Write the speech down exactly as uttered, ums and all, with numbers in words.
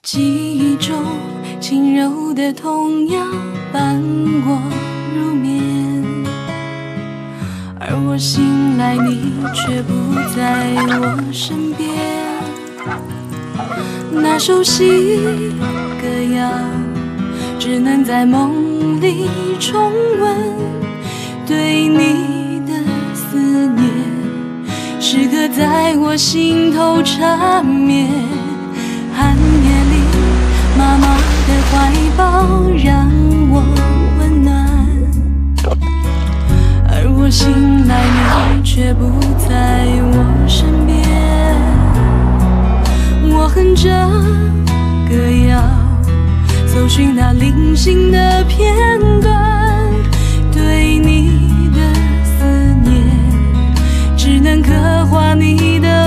记忆中轻柔的童谣伴我入眠，而我醒来，你却不在我身边。那熟悉歌谣，只能在梦里重温。对你的思念，时刻在我心头缠绵。寒夜里，妈妈的怀抱让我温暖，而我醒来，你却不在我身边。我哼着歌谣，搜寻那零星的片段，对你的思念，只能刻画你的